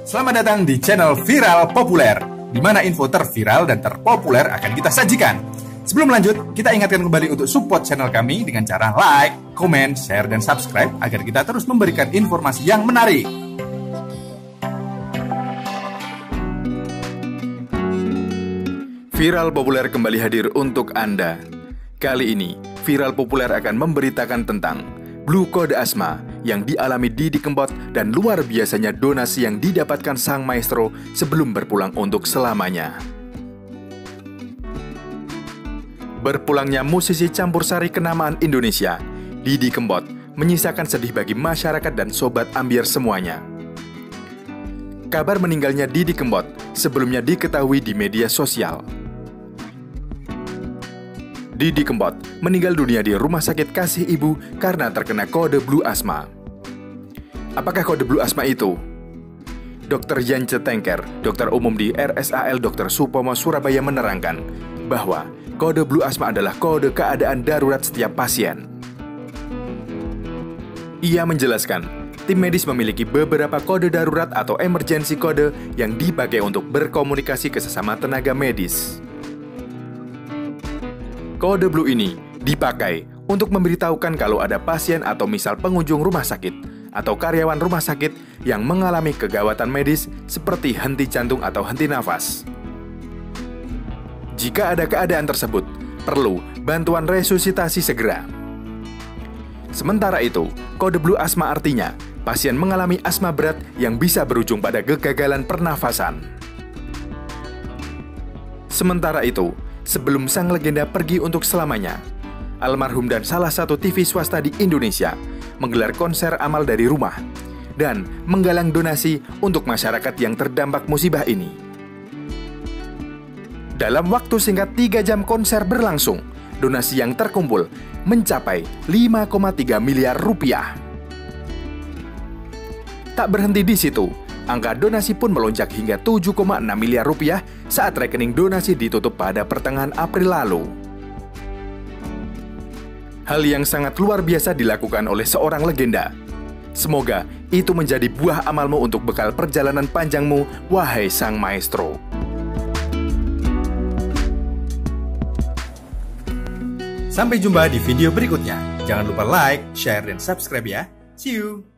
Selamat datang di channel Viral Populer, di mana info terviral dan terpopuler akan kita sajikan. Sebelum lanjut, kita ingatkan kembali untuk support channel kami dengan cara like, comment, share, dan subscribe agar kita terus memberikan informasi yang menarik. Viral Populer kembali hadir untuk Anda. Kali ini, Viral Populer akan memberitakan tentang Blue Kode Asma yang dialami Didi Kempot dan luar biasanya donasi yang didapatkan sang maestro sebelum berpulang untuk selamanya. Berpulangnya musisi campur sari kenamaan Indonesia, Didi Kempot menyisakan sedih bagi masyarakat dan sobat ambiar semuanya. Kabar meninggalnya Didi Kempot sebelumnya diketahui di media sosial. Didi Kempot meninggal dunia di Rumah Sakit Kasih Ibu karena terkena kode Blue Asma. Apakah kode Blue Asma itu? Dr. Yance Tengker, dokter umum di RSAL Dr. Supomo Surabaya menerangkan bahwa kode Blue Asma adalah kode keadaan darurat setiap pasien. Ia menjelaskan, tim medis memiliki beberapa kode darurat atau emergency kode yang dipakai untuk berkomunikasi ke sesama tenaga medis. Kode Blue ini dipakai untuk memberitahukan kalau ada pasien atau misal pengunjung rumah sakit atau karyawan rumah sakit yang mengalami kegawatan medis seperti henti jantung atau henti nafas. Jika ada keadaan tersebut, perlu bantuan resusitasi segera. Sementara itu, kode Blue Asma artinya pasien mengalami asma berat yang bisa berujung pada kegagalan pernafasan. Sementara itu, sebelum sang legenda pergi untuk selamanya, almarhum dan salah satu TV swasta di Indonesia menggelar konser amal dari rumah dan menggalang donasi untuk masyarakat yang terdampak musibah ini. Dalam waktu singkat 3 jam konser berlangsung, donasi yang terkumpul mencapai 5,3 miliar rupiah. Tak berhenti di situ, angka donasi pun melonjak hingga 7,6 miliar rupiah saat rekening donasi ditutup pada pertengahan April lalu. Hal yang sangat luar biasa dilakukan oleh seorang legenda. Semoga itu menjadi buah amalmu untuk bekal perjalanan panjangmu, wahai sang maestro. Sampai jumpa di video berikutnya. Jangan lupa like, share, dan subscribe ya. See you!